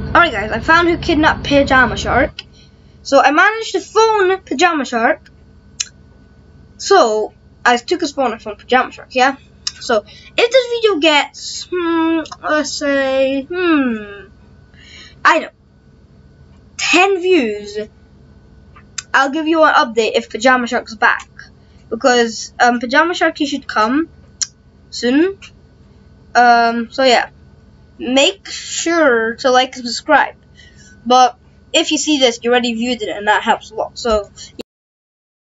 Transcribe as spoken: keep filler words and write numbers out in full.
Alright guys, I found who kidnapped Pyjama Shark. So I managed to phone Pyjama Shark. So I took his phone from Pyjama Shark, yeah? So if this video gets, hmm, let's say, hmm, I don't know, ten views, I'll give you an update if Pyjama Shark's back. Because um, Pyjama Shark, he should come soon. Um, so yeah, make sure to like and subscribe. But if you see this, you already viewed it, and that helps a lot. So